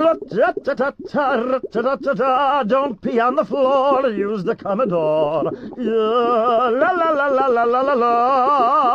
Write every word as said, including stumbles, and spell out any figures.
Ra-ta-ta-ta-ta-ra-ta-ta-ta-ta. Don't pee on the floor, use the Commodore. Yeah, la la la la la la la la.